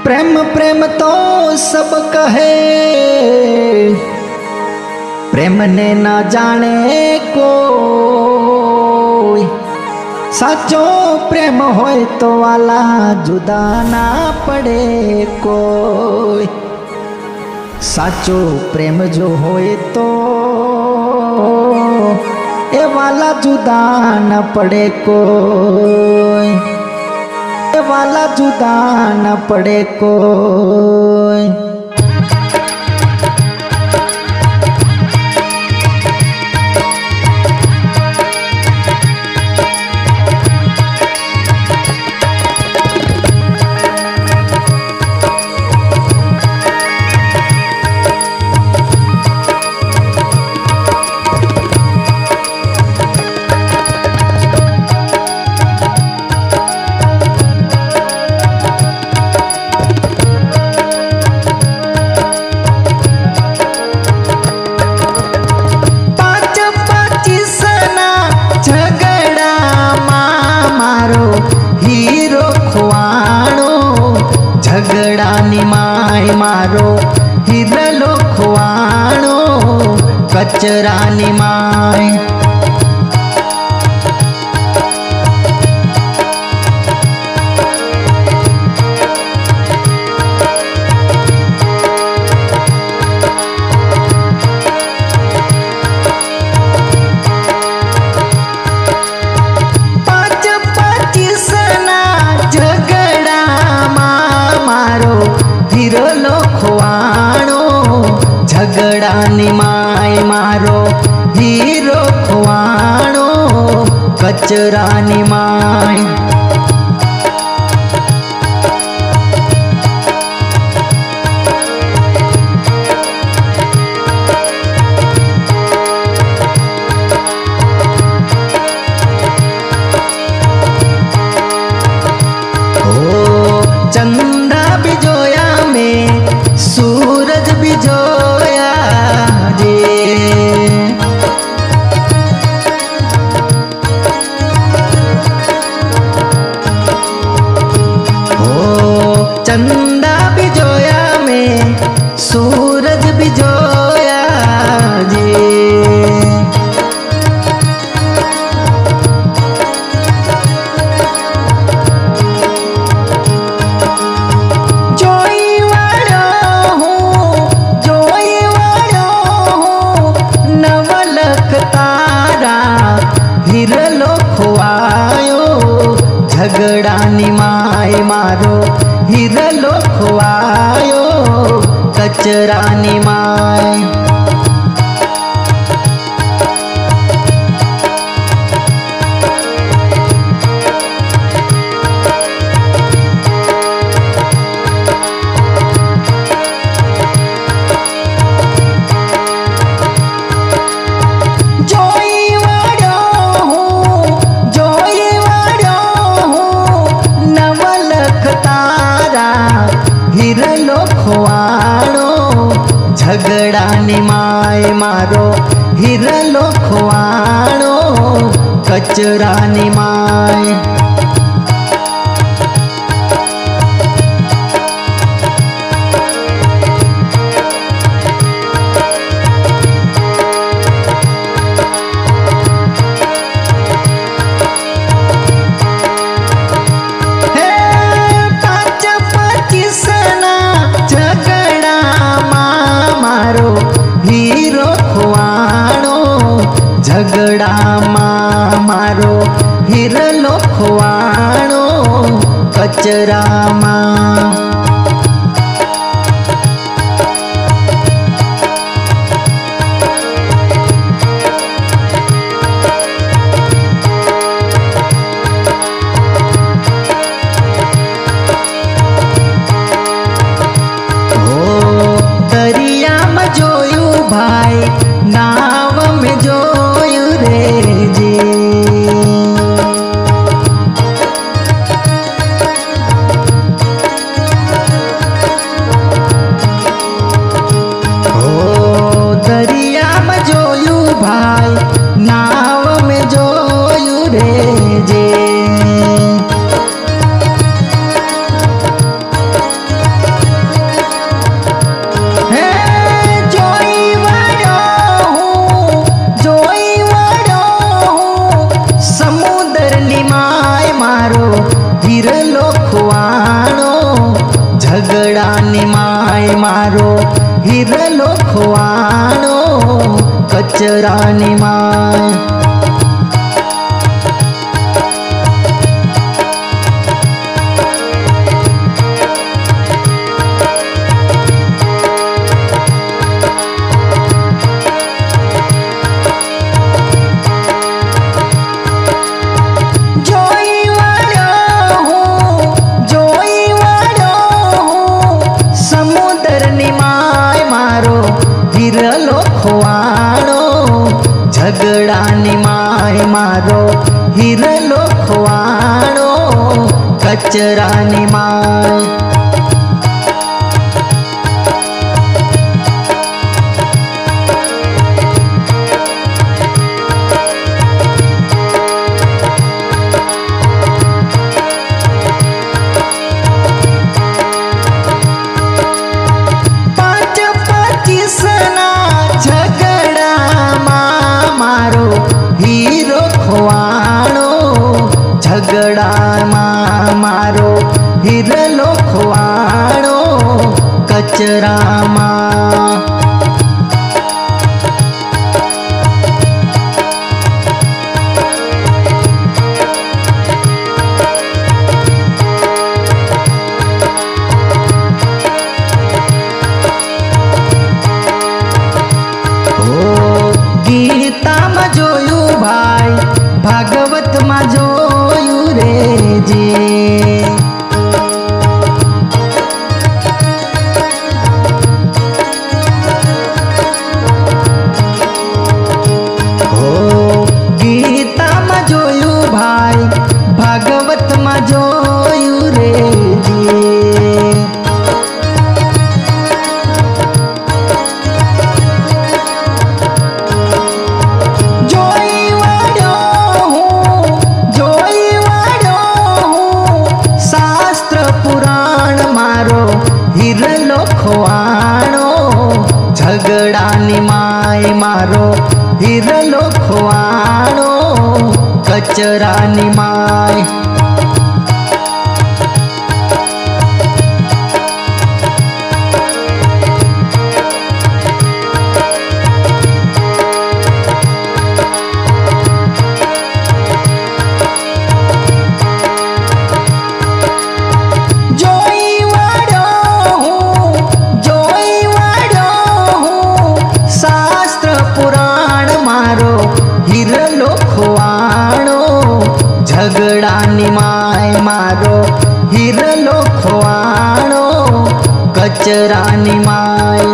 प्रेम प्रेम तो सब कहे, प्रेम ने ना जाने कोई। साचो प्रेम होए तो वाला जुदा ना पड़े कोई। साचो प्रेम जो होए तो ए वाला जुदा न पड़े कोई, ए वाला जुदा न पड़े कोई। झगड़ानी माय मारो हिरलो खुआणो, कचरानी माय। हिरलो खुआणो झगड़ानी माय मारो हीरो खुआणो, कचरानी माय। चंदा भी जोया में सूरज भी जोया रे, हो चंदा भी जोया में सूरज भी जोया रे। हिरलो खुआयो झगड़ानी माय मारो हिरलो खुआयो, कचरानी माय। हिरलो खुआणो झगड़ानी माय मारो हिरलो खुआणो, कचरानी माय। हीरो खुआणो झगड़ा मारो हिरलो खुआणो, कचरा दरिया में जोयू भाई नाव में जोयू रे जी। હિરલો ખુવાણો ઝઘડાની માય મારો હિરલો ખુવાણો કચરાની માય હિરલો ખુવાણો ઝઘડાની માય મારો હિરલો ખુવાણો કચરાની માય ઝઘડામાં મારો હિરલો ખુવાણો કચરામાં ગીતામાં જોયું ભાઈ ભાગવતમાં જોયું રે જી હો ગીતામાં જોયું ભાઈ ભાગવતમાં જોયું રે જી હિરલો ખુવાણો ઝઘડાની માય મારો હિરલો ખુવાણો કચરાની માય હિરલો ખુવાણો ઝઘડાની માય મારો હિરલો ખુવાણો કચરાની માય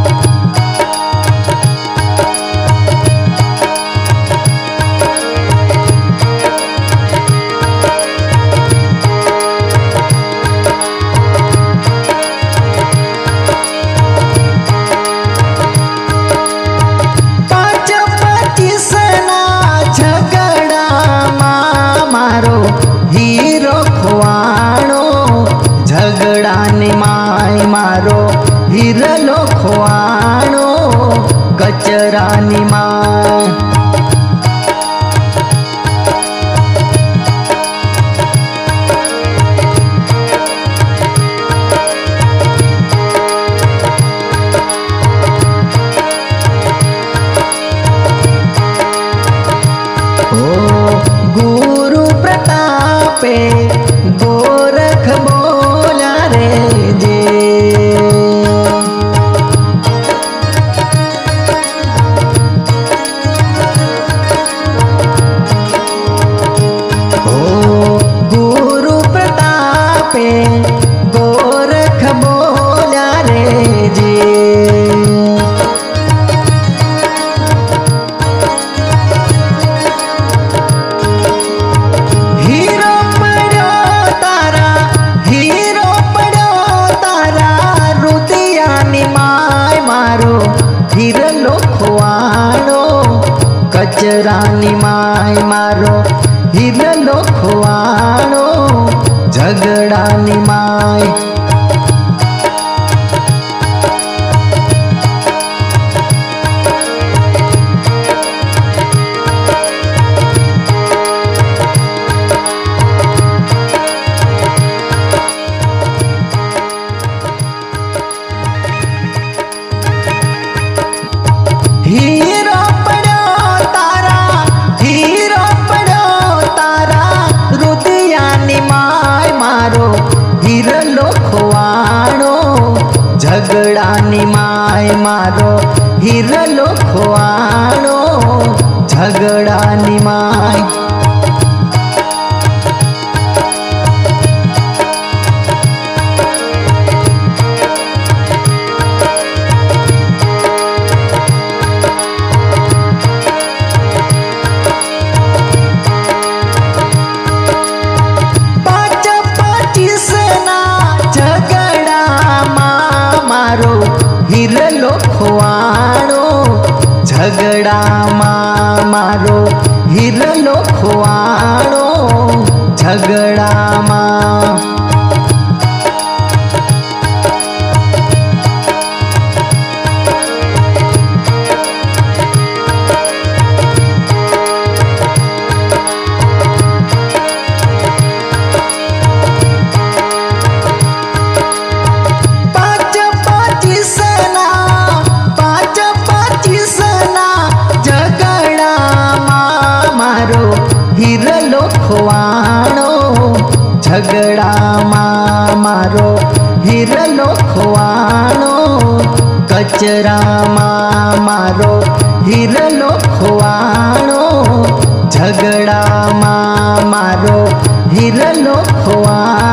હીરો ખુવાણો ઝઘડાની માય મારો હિરલો ખુવાણો કચરાની માય ગુરુ પ્રતાપે ગોરખ બોલ્યા રે જે ગુરુ પ્રતાપે ગોરખ બોલ્યા રે જે હિરલો ખુવાણો કચરાની માય મારો હિરલો ખુવાણો ઝઘડાની માય झगड़ानी माय मारो हिरलो खुआणो झगड़ानी माय। हिरलो खुआणो झगड़ा मारो हिरलो खुआणो झगड़ा हिरलो खुआणो झगड़ा मारो हिरलो खुआणो कचरा मारो हिरलो खुआणो झगड़ा मारो हिरलो खुआणो।